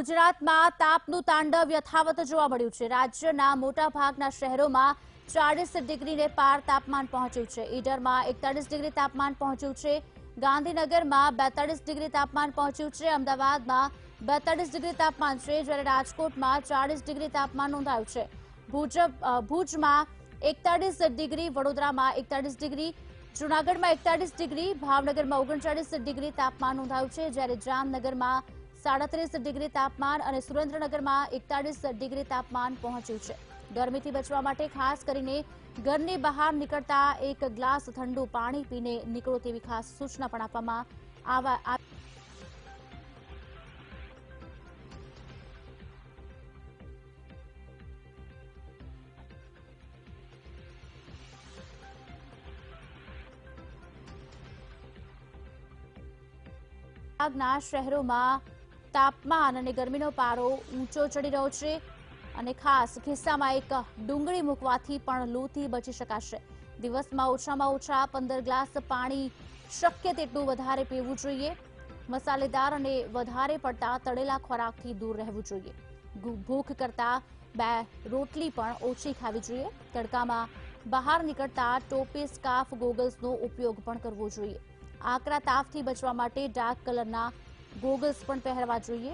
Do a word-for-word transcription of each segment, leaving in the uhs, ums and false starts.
ગુજરાતમાં તાપનું તાંડવ યથાવત જોવા મળ્યું છે। રાજ્યના મોટાભાગના શહેરોમાં ચાલીસ ડિગ્રીને પાર તાપમાન પહોંચ્યું છે। ઈડરમાં એકતાલીસ ડિગ્રી તાપમાન પહોંચ્યું છે। ગાંધીનગરમાં બેતાલીસ ડિગ્રી તાપમાન પહોંચ્યું છે। અમદાવાદમાં બેતાલીસ ડિગ્રી તાપમાન છે, જ્યારે રાજકોટમાં ચાલીસ ડિગ્રી તાપમાન નોંધાયું છે। ભુજ ભુજમાં એકતાલીસ ડિગ્રી, વડોદરામાં એકતાલીસ ડિગ્રી, જૂનાગઢમાં એકતાલીસ ડિગ્રી, ભાવનગરમાં ઓગણચાલીસ ડિગ્રી તાપમાન નોંધાયું છે, જ્યારે જામનગરમાં સાડત્રીસ ડિગ્રી તાપમાન અને સુરેન્દ્રનગરમાં એકતાલીસ ડિગ્રી તાપમાન પહોંચ્યું છે। ગરમીથી બચવા માટે ખાસ કરીને ઘરની બહાર નીકળતા એક ગ્લાસ ઠંડુ પાણી પીને નીકળો તેવી ખાસ સૂચના પણ આપવામાં આવા ના શહેરોમાં તાપમાન અને ગરમીનો પારો ઊંચો ચડી રહ્યો છે અને ખાસ ખિસ્સામાં એક ડુંગળી મૂકવાથી પણ લૂથી બચી શકાશે। દિવસમાં ઓછામાં ઓછા પંદર ગ્લાસ પાણી શક્ય તેટલું વધારે પીવું જોઈએ। મસાલેદાર અને વધારે પડતા તળેલા ખોરાકથી દૂર રહેવું જોઈએ। ભૂખ કરતા બે રોટલી પણ ઓછી ખાવી જોઈએ। તડકામાં બહાર નીકળતા ટોપી, સ્કાર્ફ, ગોગલ્સનો ઉપયોગ પણ કરવો જોઈએ। આકરા તાપથી બચવા માટે ડાર્ક કલરના ગોગલ્સ પણ પહેરવા જોઈએ।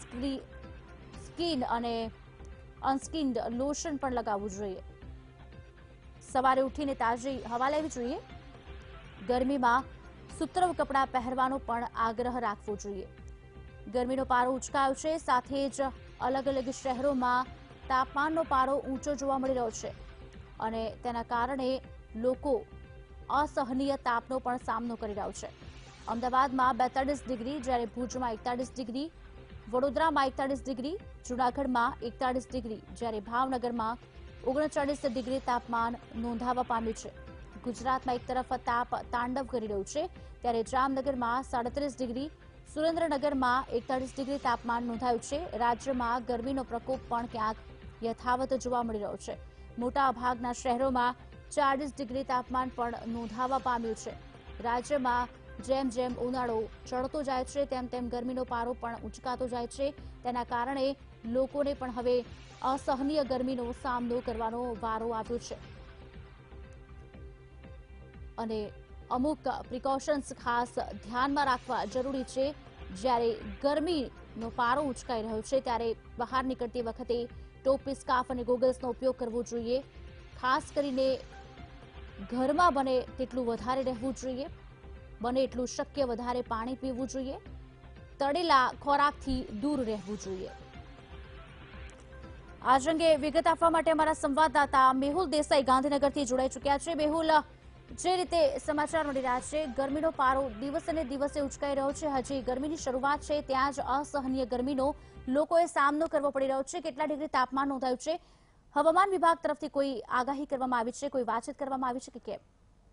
સ્કિન અને અનસ્કિન્ડ લોશન પણ લગાવવું જોઈએ। સવારે ઉઠીને તાજી હવા લેવી જોઈએ। ગરમીમાં સુતરવ કપડાં પહેરવાનો પણ આગ્રહ રાખવો જોઈએ। ગરમીનો પારો ઉચકાયો છે, સાથે જ અલગ અલગ શહેરોમાં તાપમાનનો પારો ઊંચો જોવા મળી રહ્યો છે અને તેના કારણે લોકો असहनीय तापનો પણ સામનો કરી રહ્યો છે। અમદાવાદમાં બેતાલીસ ડિગ્રી, જ્યારે ભુજમાં એકતાલીસ ડિગ્રી, વડોદરામાં એકતાલીસ ડિગ્રી, જૂનાગઢમાં એકતાલીસ ડિગ્રી, જ્યારે ભાવનગરમાં ઓગણચાલીસ ડિગ્રી તાપમાન નોંધાવા પામ્યું છે। ગુજરાતમાં એક તરફ તાપ તાંડવ કરી રહ્યું છે, ત્યારે જામનગરમાં સાડત્રીસ ડિગ્રી, સુરેન્દ્રનગરમાં એકતાલીસ ડિગ્રી તાપમાન નોંધાયું છે। રાજ્યમાં ગરમીનો પ્રકોપ પણ ક્યાંક યથાવત જોવા મળી રહ્યો છે। મોટા ભાગના શહેરોમાં ચાલીસ ડિગ્રી તાપમાન પણ નોંધાવા પામ્યું છે। રાજ્યમાં જેમ જેમ ઉનાળો ચડતો જાય છે, તેમ તેમ ગરમીનો પારો પણ ઉંચકાતો જાય છે। તેના કારણે લોકોને પણ હવે અસહનીય ગરમીનો સામનો કરવાનો વારો આવ્યો છે અને અમુક પ્રિકોશન્સ ખાસ ધ્યાનમાં રાખવા જરૂરી છે। જ્યારે ગરમીનો પારો ઉંચકાઈ રહ્યો છે, ત્યારે બહાર નીકળતી વખતે ટોપી, સ્કાર્ફ અને ગોગલ્સનો ઉપયોગ કરવો જોઈએ। ખાસ કરીને ઘરમાં બને તેટલું વધારે રહેવું જોઈએ। બને એટલું શક્ય વધારે પાણી પીવું જોઈએ। તળેલા ખોરાકથી દૂર રહેવું જોઈએ। આ અંગે વિગત આપવા માટે અમારા સંવાદદાતા મેહુલ દેસાઈ ગાંધીનગરથી જોડાઈ ચૂક્યા છે। મેહુલ, જે રીતે સમાચાર મળી રહ્યા છે, ગરમીનો પારો દિવસે ને દિવસે ઉચકાઈ રહ્યો છે। હજી ગરમીની શરૂઆત છે, ત્યાં જ અસહનીય ગરમીનો લોકોએ સામનો કરવો પડી રહ્યો છે। કેટલા ડિગ્રી તાપમાન નોંધાયું છે? હવામાન વિભાગ તરફથી કોઈ આગાહી કરવામાં આવી છે, કોઈ વાતચીત કરવામાં આવી છે કે કેમ?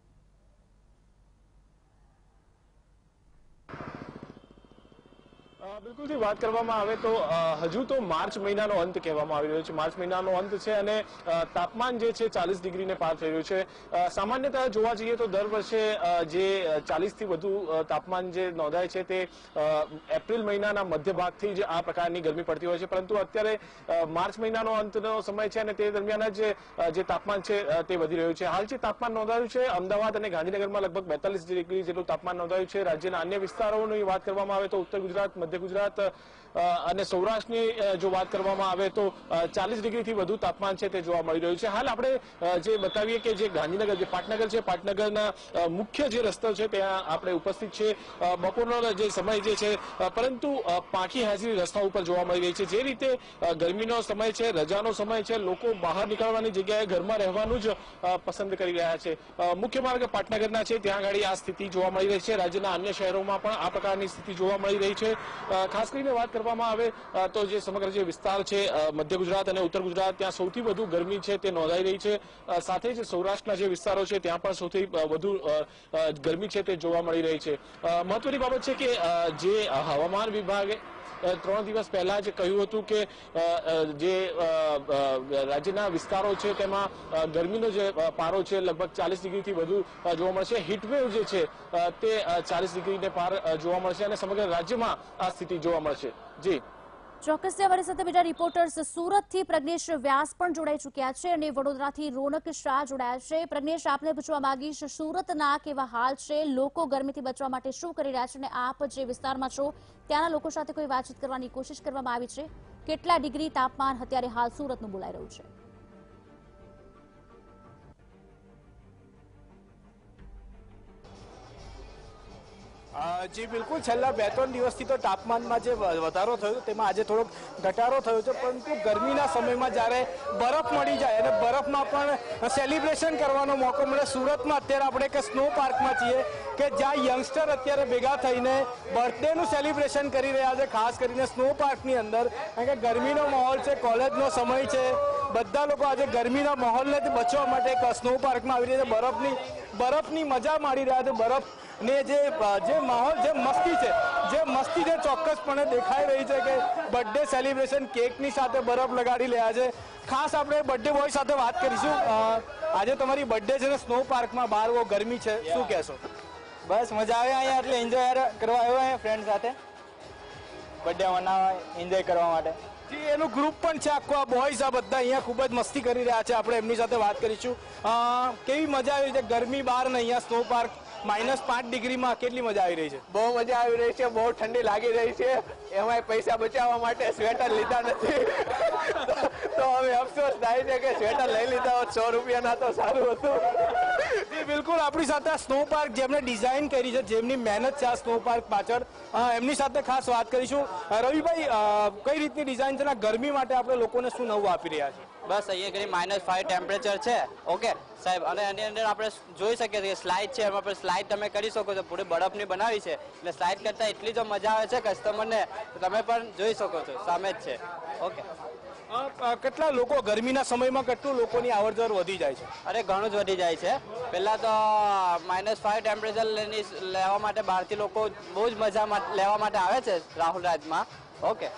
બિલકુલથી વાત કરવામાં આવે તો હજુ તો માર્ચ મહિનાનો અંત કહેવામાં આવી રહ્યો છે। માર્ચ મહિનાનો અંત છે અને તાપમાન જે છે ચાલીસ ડિગ્રીને પાર થઈ રહ્યું છે। સામાન્યતઃ જોવા જઈએ તો દર વર્ષે જે ચાલીસથી વધુ તાપમાન જે નોંધાય છે તે એપ્રિલ મહિનાના મધ્ય ભાગથી જ આ પ્રકારની ગરમી પડતી હોય છે, પરંતુ અત્યારે માર્ચ મહિનાનો અંતનો સમય છે અને તે દરમિયાન જ જે તાપમાન છે તે વધી રહ્યું છે। હાલ જે તાપમાન નોંધાયું છે અમદાવાદ અને ગાંધીનગરમાં લગભગ બેતાલીસ ડિગ્રી જેટલું તાપમાન નોંધાયું છે। રાજ્યના અન્ય વિસ્તારોની વાત કરવામાં આવે તો ઉત્તર ગુજરાત, મધ્ય ગુજરાત અને સૌરાષ્ટ્રની જો વાત કરવામાં આવે તો ચાલીસ ડિગ્રીથી વધુ તાપમાન છે તે જોવા મળી રહ્યું છે। હાલ આપણે જે બતાવીએ કે જે ગાંધીનગર, જે પાટનગર છે, પાટનગરના મુખ્ય જે રસ્તો છે ત્યાં આપણે ઉપસ્થિત છે। બપોરનો જે સમય જે છે, પરંતુ પાંખી હાજરી રસ્તા ઉપર જોવા મળી રહી છે। જે રીતે ગરમીનો સમય છે, રજાનો સમય છે, લોકો બહાર નીકળવાની જગ્યાએ ઘરમાં રહેવાનું જ પસંદ કરી રહ્યા છે। મુખ્ય માર્ગ પાટનગરના છે, ત્યાં આગળ આ સ્થિતિ જોવા મળી રહી છે। રાજ્યના અન્ય શહેરોમાં પણ આ પ્રકારની સ્થિતિ જોવા મળી રહી છે। ખાસ કરીને વાત કરવામાં આવે તો જે સમગ્ર જે વિસ્તાર છે મધ્ય ગુજરાત અને ઉત્તર ગુજરાત, ત્યાં સૌથી વધુ ગરમી છે તે નોંધાઈ રહી છે। સાથે જ સૌરાષ્ટ્રના જે વિસ્તારો છે ત્યાં પણ સૌથી વધુ ગરમી છે તે જોવા મળી રહી છે। મહત્વની બાબત છે કે જે હવામાન વિભાગે ત્રણ દિવસ પહેલા જ કહ્યું હતું કે જે રાજ્યના વિસ્તારો છે તેમાં ગરમીનો જે પારો છે લગભગ ચાલીસ ડિગ્રીથી વધુ જોવા મળશે। હીટવેવ જે છે તે ચાલીસ ડિગ્રીને પાર જોવા મળશે અને સમગ્ર રાજ્યમાં આ સ્થિતિ જોવા મળશે। જી ચોક્કસથી અમારી સાથે બીજા રિપોર્ટર્સ સુરતથી પ્રજ્ઞેશ વ્યાસ પણ જોડાઈ ચૂક્યા છે અને વડોદરાથી રોનક શાહ જોડાયા છે. પ્રજ્ઞેશ, આપને પૂછવા માંગીશ, સુરતના કેવા હાલ છે, લોકો ગરમીથી બચવા માટે શું કરી રહ્યા છે અને આપ જે વિસ્તારમાં છો ત્યાંના લોકો સાથે કોઈ વાતચીત કરવાની કોશિશ કરવામાં આવી છે? કેટલા ડિગ્રી તાપમાન અત્યારે હાલ સુરતનું બોલાઈ રહ્યું છે? જી બિલકુલ, છેલ્લા બે ત્રણ દિવસથી તો તાપમાનમાં જે વધારો થયો તેમાં આજે થોડોક ઘટાડો થયો છે, પરંતુ ગરમીના સમયમાં જ્યારે બરફ મળી જાય અને બરફમાં પણ સેલિબ્રેશન કરવાનો મોકો મળે. સુરતમાં અત્યારે આપણે કે સ્નો પાર્કમાં છીએ કે જ્યાં યંગસ્ટર અત્યારે ભેગા થઈને બર્થડેનું સેલિબ્રેશન કરી રહ્યા છે, ખાસ કરીને સ્નો પાર્કની અંદર, કારણ કે ગરમીનો માહોલ છે, કોલેજનો સમય છે. બધા લોકો આજે ગરમીના માહોલને બચવા માટે એક સ્નો પાર્કમાં આવી રહ્યા છે, બરફની બરફની મજા માણી રહ્યા છે. બરફ ને જે જે માહોલ, જે મસ્તી છે, જે મસ્તી છે ચોક્કસપણે દેખાઈ રહી છે કે બર્થડે સેલિબ્રેશન કેકની સાથે બરફ લગાડી રહ્યા છે. ખાસ આપણે બર્થડે બોય સાથે વાત કરીશું. આજે તમારી બર્થડે છે ને સ્નો પાર્કમાં, બહાર બહુ ગરમી છે, શું કહેશો? બસ મજા આવે અહીંયા, એટલે એન્જોય કરવા આવ્યો અહીંયા ફ્રેન્ડ સાથે, બર્થડે મનાવવા, એન્જોય કરવા માટે. જી, એનું ગ્રુપ પણ છે આખું, આ બોયઝ આ બધા અહીંયા ખૂબ જ મસ્તી કરી રહ્યા છે. આપણે એમની સાથે વાત કરીશું. કેવી મજા આવી છે ગરમી બહાર ને અહીંયા સ્નો પાર્ક માઇનસ પાંચ ડિગ્રીમાં? કેટલી મજા આવી રહી છે? બહુ મજા આવી રહી છે, બહુ ઠંડી લાગી રહી છે. એમાંય પૈસા બચાવવા માટે સ્વેટર લીધા નથી તો હવે અફસોસ થાય છે કે સ્વેટર લઈ લીધા હોત સો રૂપિયાના તો સારું હતું. જી બિલકુલ, આપણી સાથે આ સ્નો પાર્ક જેમને ડિઝાઇન કરી છે, જેમની મહેનત છે આ સ્નો પાર્ક પાછળ, એમની સાથે ખાસ વાત કરીશું. રવિભાઈ, કઈ રીતની ડિઝાઇન છે, ગરમી માટે આપણે લોકોને શું નવું આપી રહ્યા છે? બસ અહીંયા ઘણી માઇનસ ફાઈવ ટેમ્પરેચર છે, ઓકે સાહેબ, અને એની અંદર આપણે જોઈ શકીએ છીએ સ્લાઇડ છે, એમાં પણ સ્લાઇડ તમે કરી શકો છો, પૂરી બરફની બનાવી છે, એટલે સ્લાઇડ કરતા એટલી જો મજા આવે છે કસ્ટમરને, તમે પણ જોઈ શકો છો, સામે જ છે. ઓકે, કેટલા લોકો ગરમીના સમયમાં કેટલું લોકોની અવર જવર વધી જાય છે? અરે ઘણું જ વધી જાય છે. પહેલા તો માઇનસ ફાઈવ ટેમ્પરેચર લેવા માટે બહારથી લોકો બહુ જ મજા લેવા માટે આવે છે રાહુલ રાજમાં. ઓકે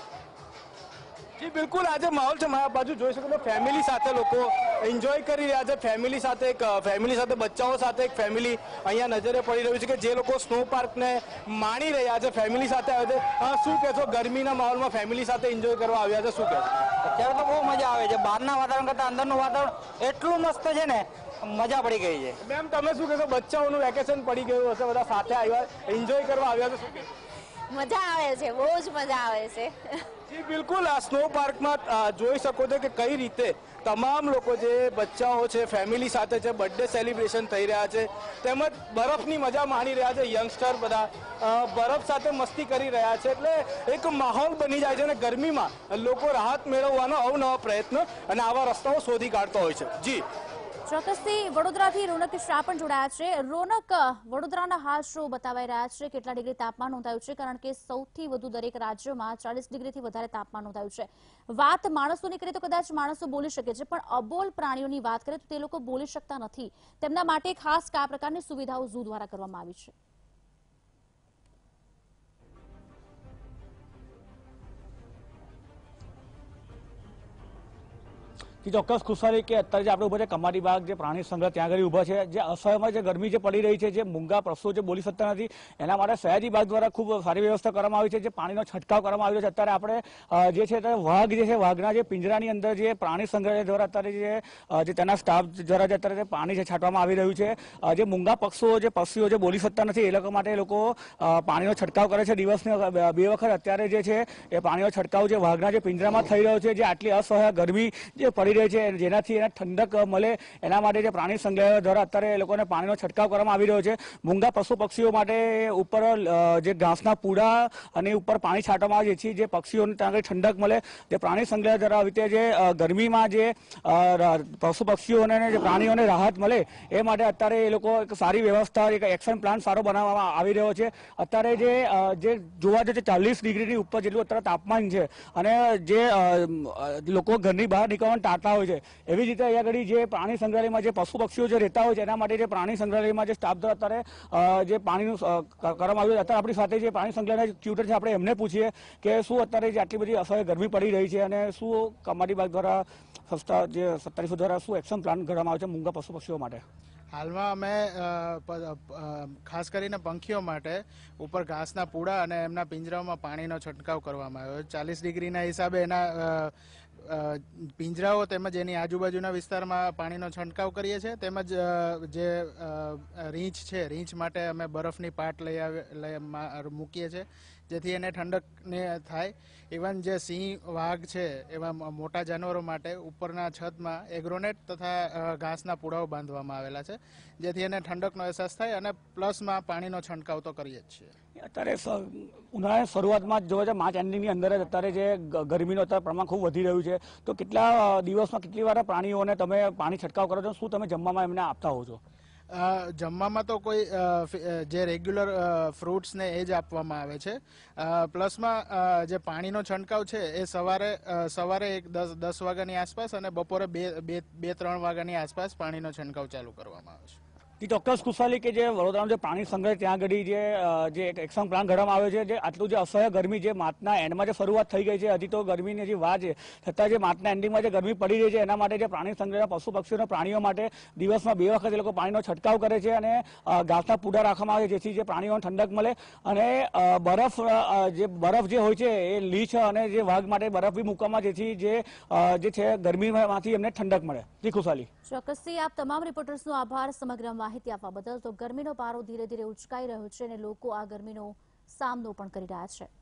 જી બિલકુલ, આજે માહોલ છે, મારા બાજુ જોઈ શકો છો ફેમિલી સાથે લોકો એન્જોય કરી રહ્યા છે. ફેમિલી સાથે એક ફેમિલી સાથે બચ્ચાઓ સાથે એક ફેમિલી અહીંયા નજરે પડી રહ્યું છે કે જે લોકો સ્નો પાર્કને માણી રહ્યા છે, ફેમિલી સાથે આવે છે. શું કહેશો, ગરમીના માહોલમાં ફેમિલી સાથે એન્જોય કરવા આવ્યા છે, શું કહેશો? અત્યારે તો બહુ મજા આવે છે, બહારના વાતાવરણ કરતાં અંદરનું વાતાવરણ એટલું મસ્ત છે ને, મજા પડી ગઈ છે. મેમ, તમે શું કહેશો, બચ્ચાઓનું વેકેશન પડી ગયું હશે, બધા સાથે આવ્યા એન્જોય કરવા આવ્યા છે, શું કહેશો? મજા આવે છે, બહુ જ મજા આવે છે. જી બિલકુલ, આ સ્નો પાર્કમાં જોઈ શકો છો કે કઈ રીતે તમામ લોકો જે બચ્ચાઓ છે, ફેમિલી સાથે છે, બર્થડે સેલિબ્રેશન થઈ રહ્યા છે, તેમજ બરફની મજા માણી રહ્યા છે. યંગસ્ટર બધા બરફ સાથે મસ્તી કરી રહ્યા છે, એટલે એક માહોલ બની જાય છે અને ગરમીમાં લોકો રાહત મેળવવાનો અવનવા પ્રયત્ન અને આવા રસ્તાઓ શોધી કાઢતો હોય છે. જી ચોક્કસથી વડોદરાથી રોનક શાહ પણ જોડાયા છે. રોનક, વડોદરાના હાલ શું બતાવાઈ રહ્યા છે? કેટલા ડિગ્રી તાપમાન નોંધાયું છે? કારણ કે સૌથી વધુ દરેક રાજ્યોમાં ચાલીસ ડિગ્રીથી વધારે તાપમાન નોંધાયું છે. વાત માણસોની કરીએ તો કદાચ માણસો બોલી શકે છે, પણ અબોલ પ્રાણીઓની વાત કરીએ તો તે લોકો બોલી શકતા નથી. તેમના માટે ખાસ કયા પ્રકારની સુવિધાઓ ઝૂ દ્વારા કરવામાં આવી છે? ચોક્કસ ખુશાલી કે અત્યારે જે આપણે ઉભા છે કમાટી બાગ જે પ્રાણી સંગ્રહ ત્યાં આગળ ઉભા છે, જે અસહ્યમાં જે ગરમી જે પડી રહી છે, જે મૂંગા પશુઓ જે બોલી શકતા નથી, એના માટે સયાજી બાગ દ્વારા ખૂબ સારી વ્યવસ્થા કરવામાં આવી છે. જે પાણીનો છંટકાવ કરવામાં આવ્યો છે. અત્યારે આપણે જે છે વાઘ જે છે, વાઘના જે પિંજરાની અંદર જે પ્રાણી સંગ્રહ દ્વારા અત્યારે જે તેના સ્ટાફ દ્વારા જે અત્યારે પાણી છે છાંટવામાં આવી રહ્યું છે. જે મૂંગા પક્ષીઓ જે પક્ષીઓ જે બોલી શકતા નથી એ લોકો માટે લોકો પાણીનો છંટકાવ કરે છે દિવસની બે વખત. અત્યારે જે છે એ પાણીનો છંટકાવ જે વાઘના જે પિંજરામાં થઈ રહ્યો છે, જે આટલી અસહ્ય ગરમી જે પડી રહી છે, જેનાથી એને ઠંડક મળે એના માટે જે પ્રાણી સંગ્રહાલય દ્વારા અત્યારે એ લોકોને પાણીનો છંટકાવ કરવામાં આવી રહ્યો છે. મૂંગા પશુ પક્ષીઓ માટે ઉપર જે ઘાસના પૂડા અને ઉપર પાણી છાંટવામાં આવે છે, જે પક્ષીઓને ત્યાં આગળ ઠંડક મળે. જે પ્રાણી સંગ્રહાલય દ્વારા આવી રીતે જે ગરમીમાં જે પશુ પક્ષીઓને જે પ્રાણીઓને રાહત મળે એ માટે અત્યારે એ લોકો એક સારી વ્યવસ્થા, એક એક્શન પ્લાન સારો બનાવવામાં આવી રહ્યો છે. અત્યારે જે જે જોવા જઈએ ચાલીસ ડિગ્રીની ઉપર જેટલું અત્યારે તાપમાન છે અને જે લોકો ઘરની બહાર નીકળવાનું ટાળતા હોય છે, એવી રીતે અહીંયા આગળ જે પ્રાણી સંગ્રહાલયમાં જે પશુ પક્ષીઓ જે રહેતા હોય છે એના માટે જે પ્રાણી સંગ્રહાલયમાં જે સ્ટાફ દ્વારા અત્યારે જે પાણીનું કરવામાં આવ્યું છે. અત્યારે આપણી સાથે જે પ્રાણી સંગ્રહાલયના ટ્યુટર છે, આપણે એમને પૂછીએ કે શું અત્યારે જે આટલી બધી અસહ્ય ગરમી પડી રહી છે અને શું કમાટી બાગ દ્વારા સંસ્થા જે સત્તાવીસો દ્વારા શું એક્શન પ્લાન કરવામાં આવે છે મૂંગા પશુ પક્ષીઓ માટે? હાલમાં અમે અ, પ- અ, ખાસ કરીને પંખીઓ માટે ઉપર ઘાસના પૂડા અને એમના પિંજરાઓમાં પાણીનો છંટકાવ કરવામાં આવ્યો ચાલીસ ડિગ્રીના હિસાબે એના અ, અ, પિંજરાઓ તેમજ એની આજુબાજુના વિસ્તારમાં પાણીનો છંટકાવ કરીએ છીએ તેમજ અ, જે અ, રીંછ છે રીંછ માટે અમે બરફની પાટ લઈ આવી લઈ મા- મૂકીએ છીએ જેથી એને ઠંડકને થાય ઇવન જે સિંહ વાઘ છે એવા મ- મોટા જાનવરો માટે ઉપરના છતમાં એગ્રોનેટ તથા અ, ઘાસના પૂડાઓ બાંધવામાં આવેલા છે જેથી એને ઠંડકનો અહેસાસ થાય અને પ્લસમાં પાણીનો છંટકાવ તો કરીએ જ છીએ અત્યારે સ- ઉનાળાની શરૂઆતમાં જ જોવા જાય માર્ચ એન્ડિંગની અંદર જ અત્યારે જે ગ- ગરમીનું અત્યારે પ્રમાણ ખૂબ વધી રહ્યું છે તો કેટલા અ, દિવસમાં કેટલી વાર પ્રાણીઓને તમે પાણી છંટકાવ કરો છો શું તમે જમવામાં એમને આપતા હો છો? અ, જમવામાં તો કોઈ અ, ફી- અ, જે રેગ્યુલર ફ્રૂટ્સ ને એ જ આપવામાં આવે છે અ, પ્લસમાં અ, જે પાણીનો છંટકાવ છે એ સવારે અ, સવારે એક દસ દસ વાગ્યાની આસપાસ અને બપોરે બે બે બે ત્રણ વાગ્યાની આસપાસ પાણીનો છંટકાવ ચાલુ કરવામાં આવે છે. જી ચોક્કસ ખુશાલી કે જે વડોદરાનો જે પ્રાણી સંગ્રહ ત્યાં આગળ જે અ, જે એક એક્શન પ્લાન ઘડવામાં આવ્યો છે જે આટલું જે અસહ્ય ગરમી જે માર્ચના એન્ડમાં જે શરૂઆત થઈ ગઈ છે હજી તો ગરમીની જે વાર છે છતાં જે માર્ચના એન્ડિંગમાં જે ગરમી પડી રહી છે એના માટે જે પ્રાણી સંગ્રહ પશુ પક્ષીઓના પ્રાણીઓ માટે દિવસમાં બે વખત એ લોકો પાણીનો છંટકાવ કરે છે અને અ, ઘાસના પૂડા રાખવામાં આવે છે જેથી જે પ્રાણીઓને ઠંડક મળે અને અ, બરફ અ, જે બરફ જે હોય છે એ લીચ અને જે વાઘ માટે બરફ બી મૂકવામાં જેથી જે અ, જે છે ગરમીમાંથી એમને ઠંડક મળે. જી ખુશાલી. ચોક્કસથી આપ તમામ રિપોર્ટર્સનો આભાર સમગ્ર માહિતી આપવા બદલ. તો ગરમીનો પારો ધીરે ધીરે ઉચકાઈ રહ્યો છે અને લોકો આ ગરમીનો સામનો પણ કરી રહ્યા છે.